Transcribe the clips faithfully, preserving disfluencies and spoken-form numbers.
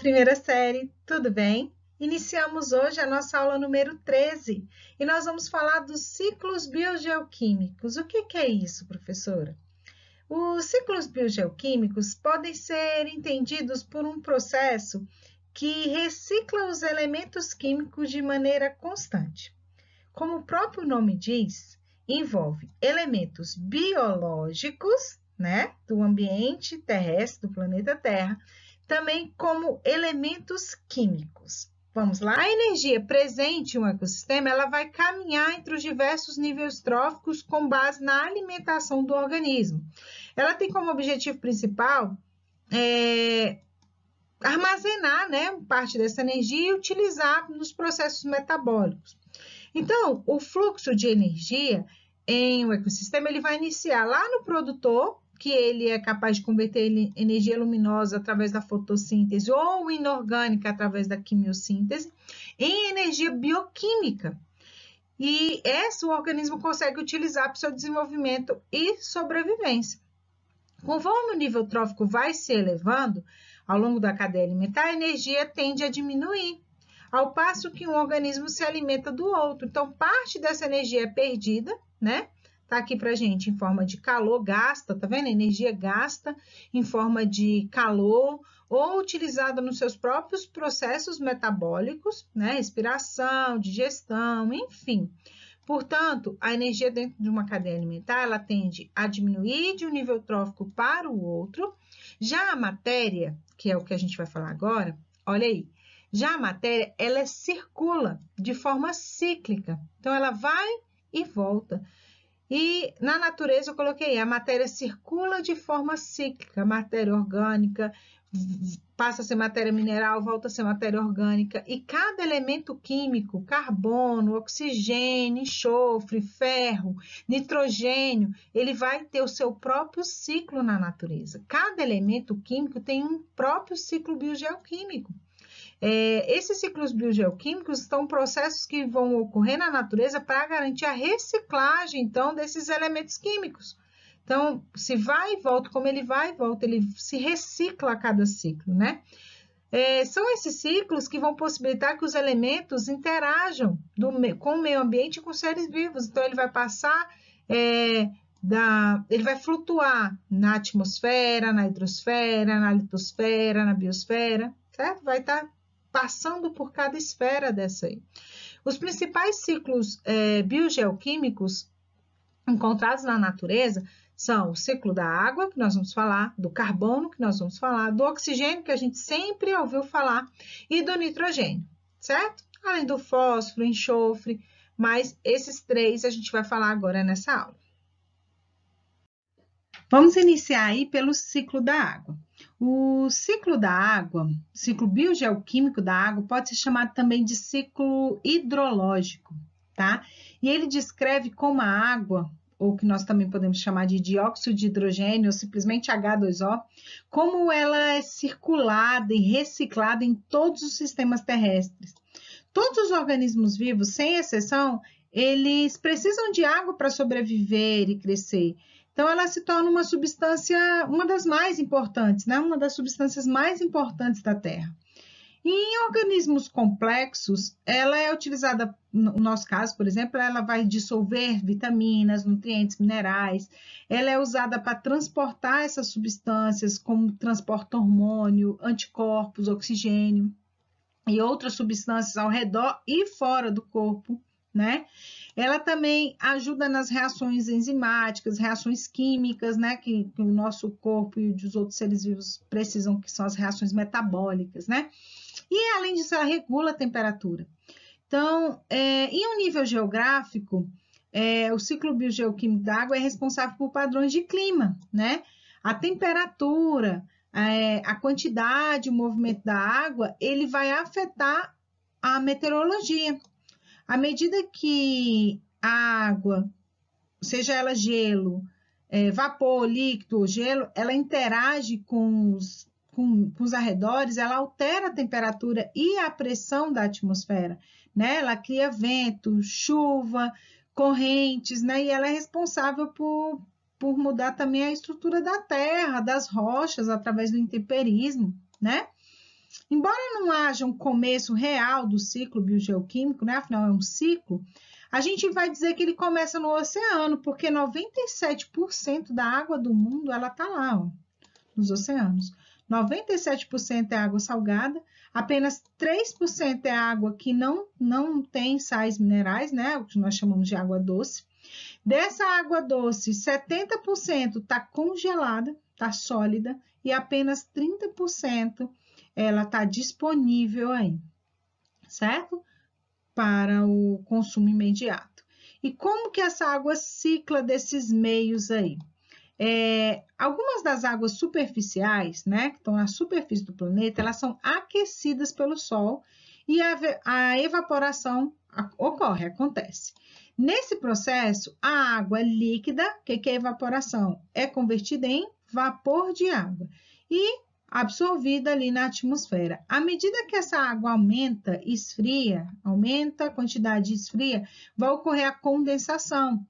primeira série, tudo bem? Iniciamos hoje a nossa aula número treze e nós vamos falar dos ciclos biogeoquímicos. O que, que é isso, professora? Os ciclos biogeoquímicos podem ser entendidos por um processo que recicla os elementos químicos de maneira constante. Como o próprio nome diz, envolve elementos biológicos, né, do ambiente terrestre, do planeta Terra, também como elementos químicos. Vamos lá? A energia presente em um ecossistema, ela vai caminhar entre os diversos níveis tróficos com base na alimentação do organismo. Ela tem como objetivo principal é, armazenar, né, parte dessa energia e utilizar nos processos metabólicos. Então, o fluxo de energia em um ecossistema, ele vai iniciar lá no produtor, que ele é capaz de converter energia luminosa através da fotossíntese ou inorgânica através da quimiossíntese, em energia bioquímica. E essa o organismo consegue utilizar para o seu desenvolvimento e sobrevivência. Conforme o nível trófico vai se elevando ao longo da cadeia alimentar, a energia tende a diminuir, ao passo que um organismo se alimenta do outro. Então, parte dessa energia é perdida, né? Tá aqui pra gente em forma de calor, gasta, tá vendo? A energia gasta em forma de calor ou utilizada nos seus próprios processos metabólicos, né? Respiração, digestão, enfim. Portanto, a energia dentro de uma cadeia alimentar, ela tende a diminuir de um nível trófico para o outro. Já a matéria, que é o que a gente vai falar agora, olha aí, já a matéria, ela circula de forma cíclica. Então, ela vai e volta. E na natureza eu coloquei, a matéria circula de forma cíclica, a matéria orgânica passa a ser matéria mineral, volta a ser matéria orgânica, e cada elemento químico, carbono, oxigênio, enxofre, ferro, nitrogênio, ele vai ter o seu próprio ciclo na natureza. Cada elemento químico tem um próprio ciclo biogeoquímico. É, esses ciclos biogeoquímicos são processos que vão ocorrer na natureza para garantir a reciclagem, então, desses elementos químicos. Então, se vai e volta, como ele vai e volta, ele se recicla a cada ciclo, né? É, são esses ciclos que vão possibilitar que os elementos interajam do, com o meio ambiente e com seres vivos. Então, ele vai passar, é, da, ele vai flutuar na atmosfera, na hidrosfera, na litosfera, na biosfera, certo? Vai estar passando por cada esfera dessa aí. Os principais ciclos é, biogeoquímicos encontrados na natureza são o ciclo da água, que nós vamos falar, do carbono, que nós vamos falar, do oxigênio, que a gente sempre ouviu falar, e do nitrogênio, certo? Além do fósforo, enxofre, mas esses três a gente vai falar agora nessa aula. Vamos iniciar aí pelo ciclo da água. O ciclo da água, ciclo biogeoquímico da água, pode ser chamado também de ciclo hidrológico, tá? E ele descreve como a água, ou que nós também podemos chamar de dióxido de hidrogênio, ou simplesmente H dois O, como ela é circulada e reciclada em todos os sistemas terrestres. Todos os organismos vivos, sem exceção, eles precisam de água para sobreviver e crescer. Então, ela se torna uma substância, uma das mais importantes, né? Uma das substâncias mais importantes da Terra. E em organismos complexos, ela é utilizada, no nosso caso, por exemplo, ela vai dissolver vitaminas, nutrientes, minerais. Ela é usada para transportar essas substâncias, como transporta hormônio, anticorpos, oxigênio e outras substâncias ao redor e fora do corpo, né? Ela também ajuda nas reações enzimáticas, reações químicas, né? Que, que o nosso corpo e os outros seres vivos precisam, que são as reações metabólicas, né? E, além disso, ela regula a temperatura. Então, é, em um nível geográfico, é, o ciclo biogeoquímico da água é responsável por padrões de clima, né? A temperatura, é, a quantidade, o movimento da água, ele vai afetar a meteorologia. À medida que a água, seja ela gelo, é, vapor, líquido ou gelo, ela interage com os, com, com os arredores, ela altera a temperatura e a pressão da atmosfera, né? Ela cria vento, chuva, correntes, né? E ela é responsável por, por mudar também a estrutura da terra, das rochas, através do intemperismo, né? embora não haja um começo real do ciclo biogeoquímico, né? Afinal é um ciclo, a gente vai dizer que ele começa no oceano, porque noventa e sete por cento da água do mundo ela está lá, ó, nos oceanos. noventa e sete por cento é água salgada, apenas três por cento é água que não, não tem sais minerais, né? O que nós chamamos de água doce. Dessa água doce, setenta por cento está congelada, está sólida, e apenas trinta por cento ela está disponível aí, certo? Para o consumo imediato. E como que essa água cicla desses meios aí? É, algumas das águas superficiais, né, que estão na superfície do planeta, elas são aquecidas pelo Sol e a, a evaporação ocorre, acontece. Nesse processo, a água líquida, o que, que é evaporação? É convertida em vapor de água e absorvida ali na atmosfera. À medida que essa água aumenta, esfria, aumenta a quantidade e esfria, vai ocorrer a condensação.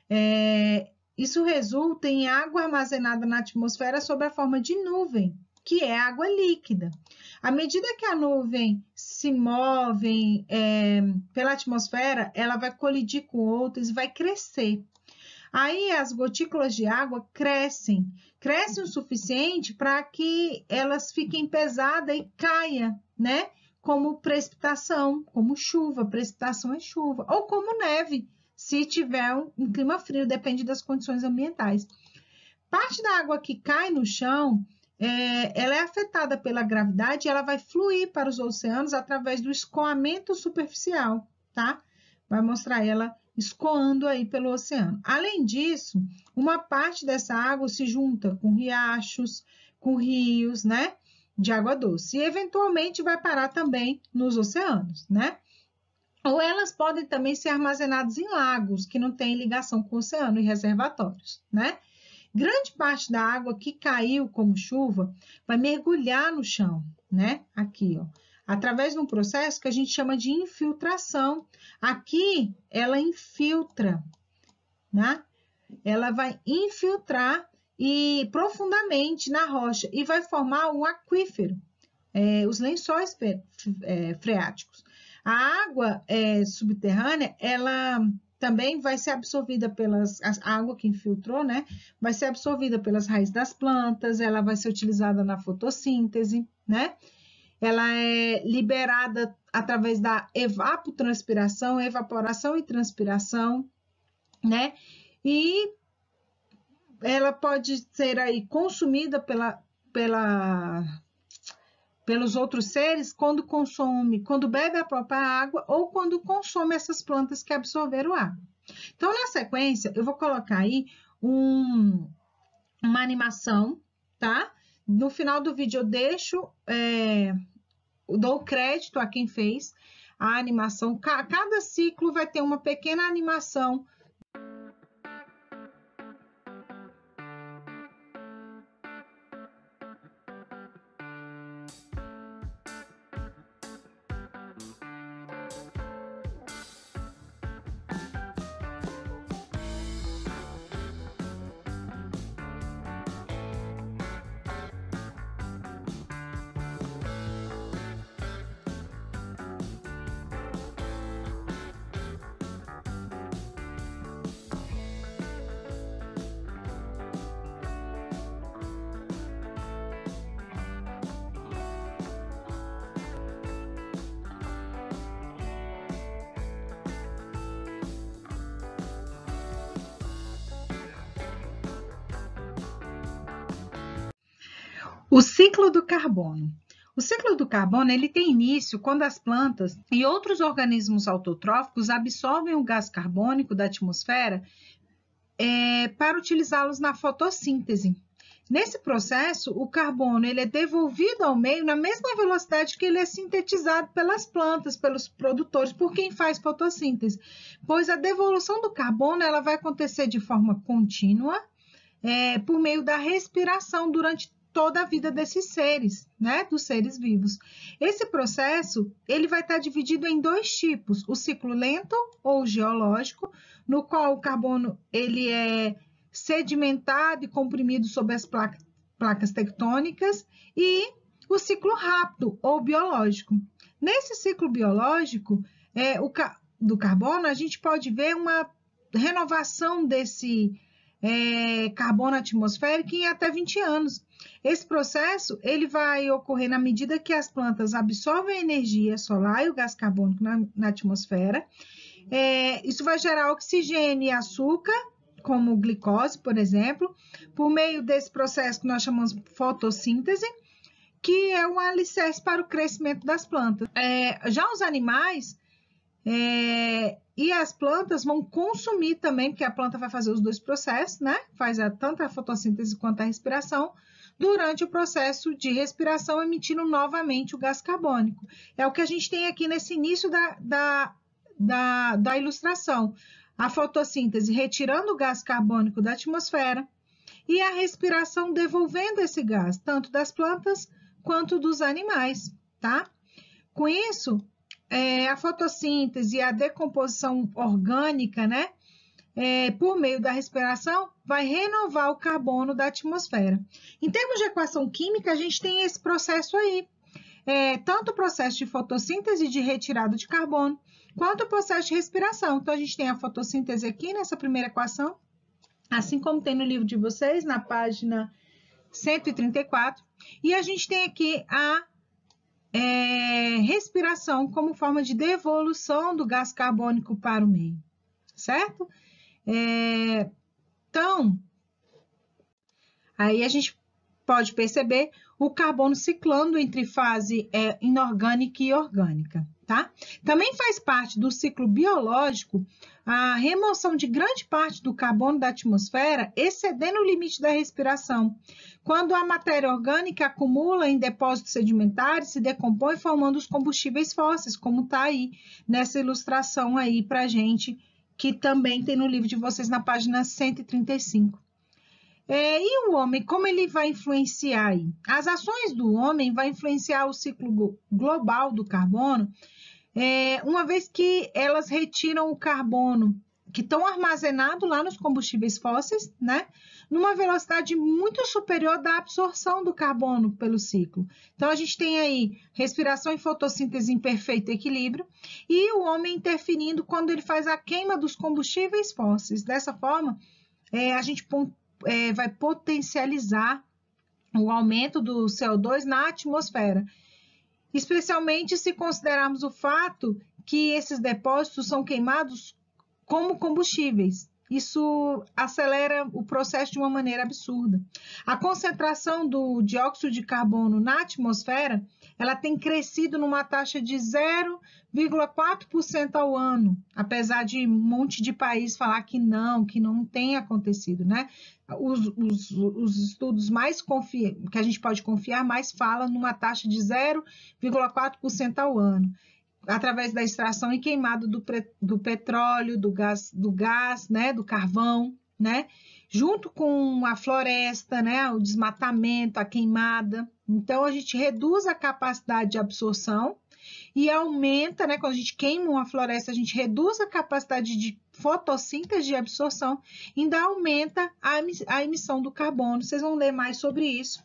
É, isso resulta em água armazenada na atmosfera sob a forma de nuvem, que é água líquida. À medida que a nuvem se move é, pela atmosfera, ela vai colidir com outras e vai crescer. Aí as gotículas de água crescem, crescem o suficiente para que elas fiquem pesadas e caia, né? Como precipitação, como chuva, precipitação é chuva, ou como neve, se tiver um, um clima frio, depende das condições ambientais. Parte da água que cai no chão, é, ela é afetada pela gravidade e ela vai fluir para os oceanos através do escoamento superficial, tá? Vai mostrar ela escoando aí pelo oceano. Além disso, uma parte dessa água se junta com riachos, com rios, né? De água doce. E eventualmente vai parar também nos oceanos, né? Ou elas podem também ser armazenadas em lagos, que não têm ligação com o oceano, e reservatórios, né? Grande parte da água que caiu como chuva vai mergulhar no chão, né? Aqui, ó. Através de um processo que a gente chama de infiltração. Aqui, ela infiltra, né? Ela vai infiltrar e profundamente na rocha e vai formar um aquífero, é, os lençóis é, freáticos. A água é, subterrânea, ela também vai ser absorvida pelas... A água que infiltrou, né? Vai ser absorvida pelas raízes das plantas, ela vai ser utilizada na fotossíntese, né? Ela é liberada através da evapotranspiração, evaporação e transpiração, né? E ela pode ser aí consumida pela... pela pelos outros seres quando consome, quando bebe a própria água ou quando consome essas plantas que absorveram água. Então, na sequência, eu vou colocar aí um, uma animação, tá? No final do vídeo eu deixo, é, eu dou crédito a quem fez a animação. Cada ciclo vai ter uma pequena animação. O ciclo do carbono. O ciclo do carbono ele tem início quando as plantas e outros organismos autotróficos absorvem o gás carbônico da atmosfera é, para utilizá-los na fotossíntese. Nesse processo, o carbono ele é devolvido ao meio na mesma velocidade que ele é sintetizado pelas plantas, pelos produtores, por quem faz fotossíntese, pois a devolução do carbono ela vai acontecer de forma contínua é, por meio da respiração durante toda a vida desses seres, né, dos seres vivos. Esse processo, ele vai estar dividido em dois tipos, o ciclo lento ou geológico, no qual o carbono, ele é sedimentado e comprimido sobre as placas, placas tectônicas, e o ciclo rápido ou biológico. Nesse ciclo biológico é, o, do carbono, a gente pode ver uma renovação desse é, carbono atmosférico em até vinte anos. Esse processo ele vai ocorrer na medida que as plantas absorvem a energia solar e o gás carbônico na, na atmosfera. É, isso vai gerar oxigênio e açúcar, como glicose, por exemplo, por meio desse processo que nós chamamos de fotossíntese, que é um alicerce para o crescimento das plantas. É, já os animais é, e as plantas vão consumir também, porque a planta vai fazer os dois processos, né? Faz a, tanto a fotossíntese quanto a respiração, durante o processo de respiração, emitindo novamente o gás carbônico. É o que a gente tem aqui nesse início da, da, da, da ilustração. A fotossíntese retirando o gás carbônico da atmosfera e a respiração devolvendo esse gás, tanto das plantas quanto dos animais, tá? Com isso, é, a fotossíntese e a decomposição orgânica, né? É, por meio da respiração, vai renovar o carbono da atmosfera. Em termos de equação química, a gente tem esse processo aí. É, tanto o processo de fotossíntese de retirada de carbono, quanto o processo de respiração. Então, a gente tem a fotossíntese aqui nessa primeira equação, assim como tem no livro de vocês, na página cento e trinta e quatro. E a gente tem aqui a é, respiração como forma de devolução do gás carbônico para o meio, certo? É, então, aí a gente pode perceber o carbono ciclando entre fase é, inorgânica e orgânica, tá? Também faz parte do ciclo biológico a remoção de grande parte do carbono da atmosfera, excedendo o limite da respiração, quando a matéria orgânica acumula em depósitos sedimentares, se decompõe formando os combustíveis fósseis, como está aí nessa ilustração aí para a gente, que também tem no livro de vocês na página cento e trinta e cinco. É, e o homem, como ele vai influenciar aí? As ações do homem vão influenciar o ciclo global do carbono, é, uma vez que elas retiram o carbono que estão armazenados lá nos combustíveis fósseis, né? Numa velocidade muito superior da absorção do carbono pelo ciclo. Então, a gente tem aí respiração e fotossíntese em perfeito equilíbrio e o homem interferindo quando ele faz a queima dos combustíveis fósseis. Dessa forma, é, a gente é, vai potencializar o aumento do C O dois na atmosfera, especialmente se considerarmos o fato que esses depósitos são queimados como combustíveis. Isso acelera o processo de uma maneira absurda. A concentração do dióxido de carbono na atmosfera, ela tem crescido numa taxa de zero vírgula quatro por cento ao ano, apesar de um monte de país falar que não, que não tem acontecido, né? Os, os, os estudos mais confi- que a gente pode confiar mais falam numa taxa de zero vírgula quatro por cento ao ano, através da extração e queimado do, do petróleo, do gás, do gás, né, do carvão, né, junto com a floresta, né, o desmatamento, a queimada. Então, a gente reduz a capacidade de absorção e aumenta, né, quando a gente queima uma floresta, a gente reduz a capacidade de fotossíntese de absorção e ainda aumenta a emissão do carbono. Vocês vão ler mais sobre isso.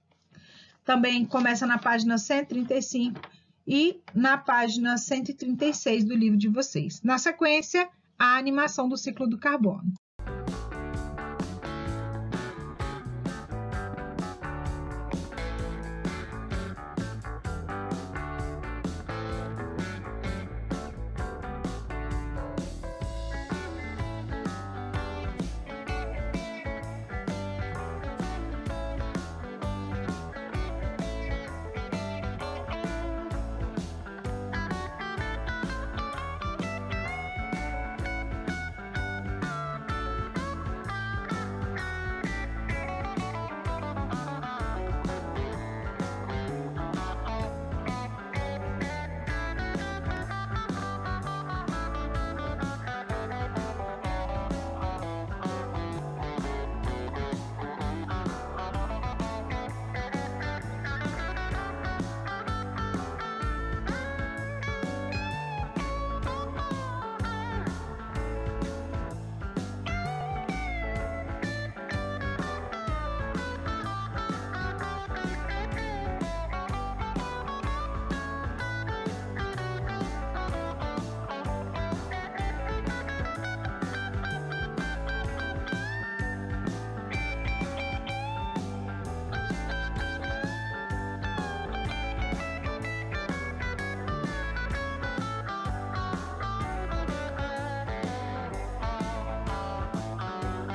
Também começa na página cento e trinta e cinco e na página cento e trinta e seis do livro de vocês. Na sequência, a animação do ciclo do carbono.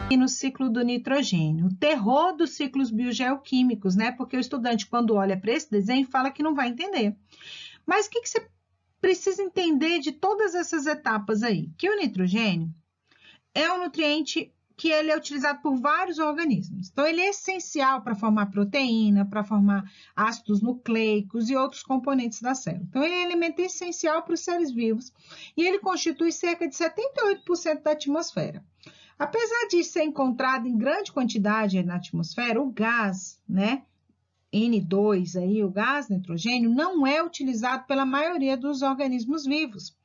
E no ciclo do nitrogênio, o terror dos ciclos biogeoquímicos, né? Porque o estudante, quando olha para esse desenho, fala que não vai entender. Mas o que, que você precisa entender de todas essas etapas aí? Que o nitrogênio é um nutriente que ele é utilizado por vários organismos. Então, ele é essencial para formar proteína, para formar ácidos nucleicos e outros componentes da célula. Então, ele é um elemento essencial para os seres vivos e ele constitui cerca de setenta e oito por cento da atmosfera. Apesar de ser encontrado em grande quantidade na atmosfera, o gás, né, N dois, aí, o gás nitrogênio, não é utilizado pela maioria dos organismos vivos,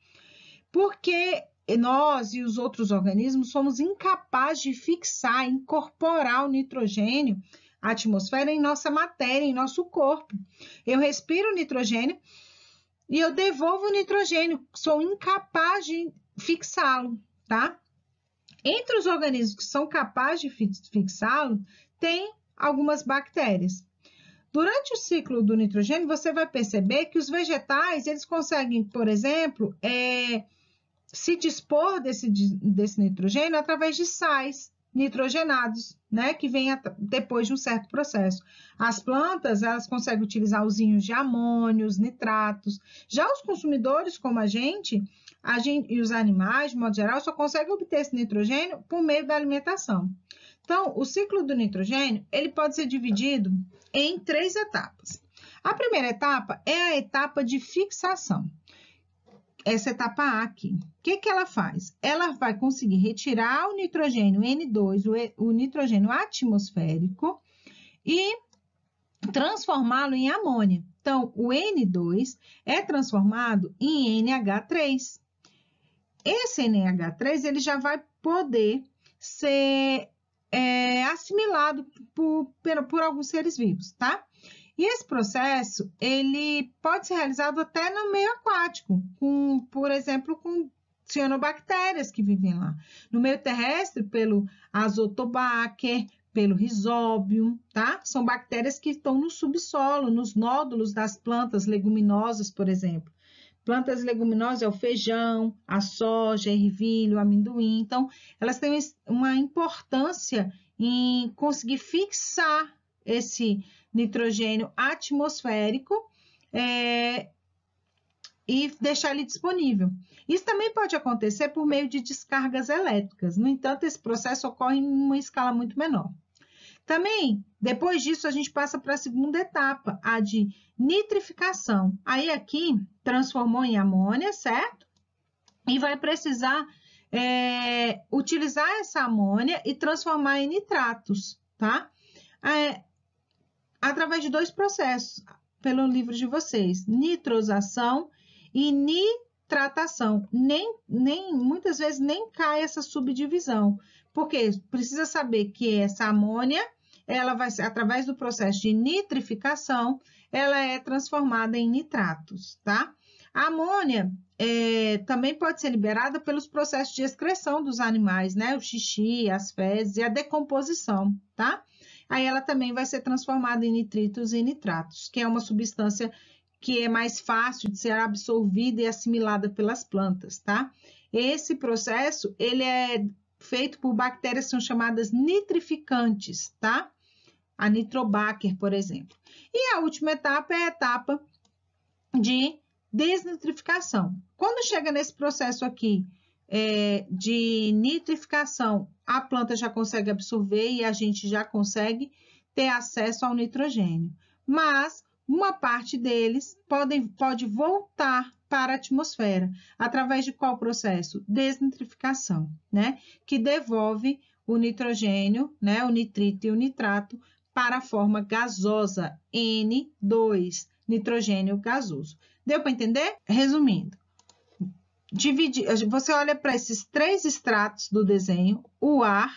porque nós e os outros organismos somos incapazes de fixar, incorporar o nitrogênio à atmosfera em nossa matéria, em nosso corpo. Eu respiro nitrogênio e eu devolvo o nitrogênio, sou incapaz de fixá-lo, tá? Entre os organismos que são capazes de fixá-lo, tem algumas bactérias. Durante o ciclo do nitrogênio, você vai perceber que os vegetais, eles conseguem, por exemplo, é, se dispor desse, desse nitrogênio através de sais nitrogenados, né, que vêm depois de um certo processo. As plantas, elas conseguem utilizar os íons de amônio, os nitratos. Já os consumidores, como a gente, a gente e os animais, de modo geral, só conseguem obter esse nitrogênio por meio da alimentação. Então, o ciclo do nitrogênio, ele pode ser dividido em três etapas. A primeira etapa é a etapa de fixação. Essa etapa A aqui. O que, que ela faz? Ela vai conseguir retirar o nitrogênio N dois, o, o nitrogênio atmosférico, e transformá-lo em amônia. Então, o N dois é transformado em N H três. Esse N H três, ele já vai poder ser é, assimilado por, por, por alguns seres vivos, tá? E esse processo, ele pode ser realizado até no meio aquático, com, por exemplo, com cianobactérias que vivem lá. No meio terrestre, pelo Azotobacter, pelo Rhizobium, tá? São bactérias que estão no subsolo, nos nódulos das plantas leguminosas, por exemplo. Plantas leguminosas é o feijão, a soja, ervilha, o amendoim. Então, elas têm uma importância em conseguir fixar esse nitrogênio atmosférico é, e deixar ele disponível. Isso também pode acontecer por meio de descargas elétricas. No entanto, esse processo ocorre em uma escala muito menor. Também, depois disso, a gente passa para a segunda etapa, a de nitrificação. Aí, aqui, transformou em amônia, certo? E vai precisar é, utilizar essa amônia e transformar em nitratos, tá? É, através de dois processos, pelo livro de vocês, nitrosação e nitratação. Nem, nem, muitas vezes nem cai essa subdivisão, porque precisa saber que essa amônia, ela vai ser, através do processo de nitrificação, ela é transformada em nitratos, tá? A amônia é, também pode ser liberada pelos processos de excreção dos animais, né? O xixi, as fezes e a decomposição, tá? Aí ela também vai ser transformada em nitritos e nitratos, que é uma substância que é mais fácil de ser absorvida e assimilada pelas plantas, tá? Esse processo, ele é feito por bactérias que são chamadas nitrificantes, tá? A Nitrobacter, por exemplo. E a última etapa é a etapa de desnitrificação. Quando chega nesse processo aqui é, de nitrificação, a planta já consegue absorver e a gente já consegue ter acesso ao nitrogênio. Mas uma parte deles podem, pode voltar para a atmosfera. Através de qual processo? Desnitrificação, né? Que devolve o nitrogênio, né? O nitrito e o nitrato para a forma gasosa, N dois, nitrogênio gasoso. Deu para entender? Resumindo, divide, você olha para esses três estratos do desenho, o ar,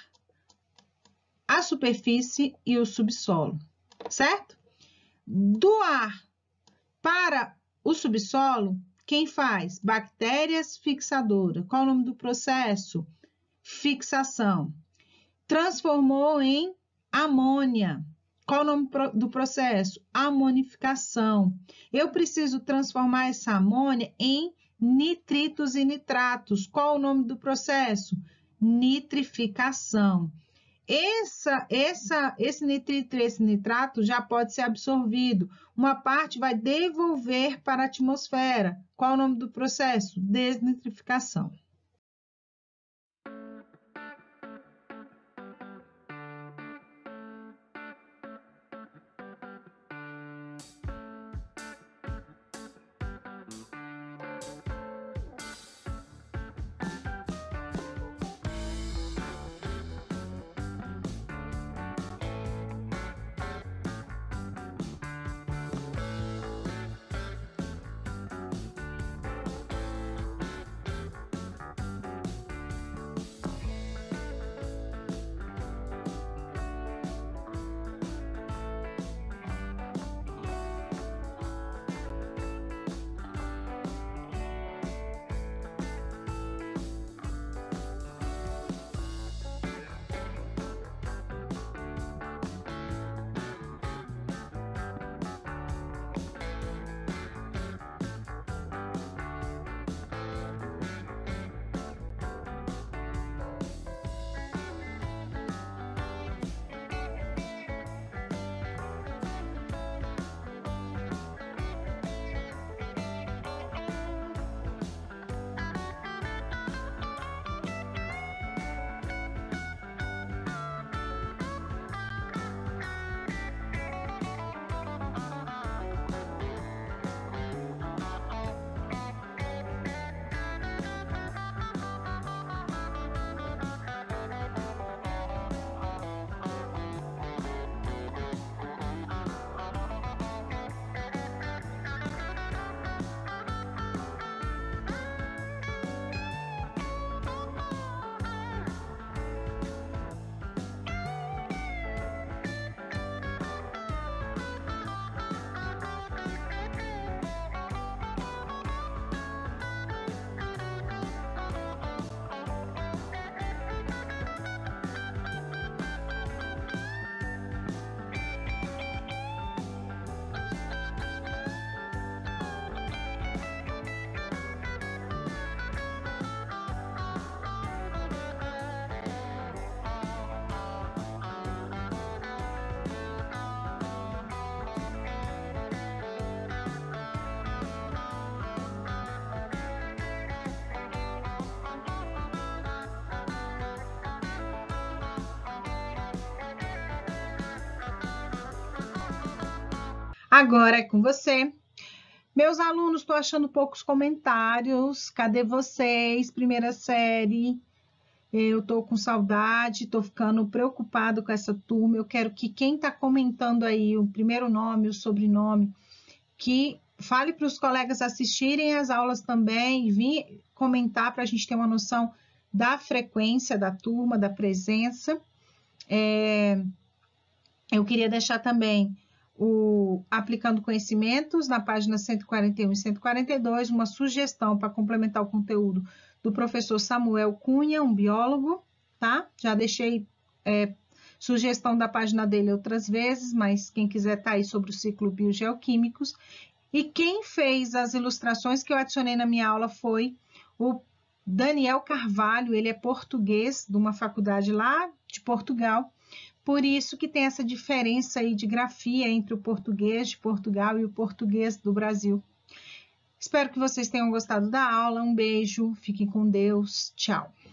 a superfície e o subsolo, certo? Do ar para o subsolo, quem faz? Bactérias fixadoras. Qual o nome do processo? Fixação. Transformou em amônia. Qual o nome do processo? Amonificação. Eu preciso transformar essa amônia em nitritos e nitratos. Qual o nome do processo? Nitrificação. essa, essa, esse nitrito e esse nitrato já pode ser absorvido. Uma parte vai devolver para a atmosfera. Qual o nome do processo? Desnitrificação. Agora é com você. Meus alunos, estou achando poucos comentários. Cadê vocês? Primeira série. Eu estou com saudade, estou ficando preocupado com essa turma. Eu quero que quem está comentando aí o primeiro nome, o sobrenome, que fale para os colegas assistirem as aulas também e vir comentar para a gente ter uma noção da frequência da turma, da presença. É, eu queria deixar também o Aplicando Conhecimentos, na página cento e quarenta e um e cento e quarenta e dois, uma sugestão para complementar o conteúdo do professor Samuel Cunha, um biólogo, tá? Já deixei é, sugestão da página dele outras vezes, mas quem quiser tá aí sobre o ciclo biogeoquímicos. E quem fez as ilustrações que eu adicionei na minha aula foi o Daniel Carvalho, ele é português, de uma faculdade lá de Portugal, por isso que tem essa diferença aí de grafia entre o português de Portugal e o português do Brasil. Espero que vocês tenham gostado da aula, um beijo, fiquem com Deus, tchau!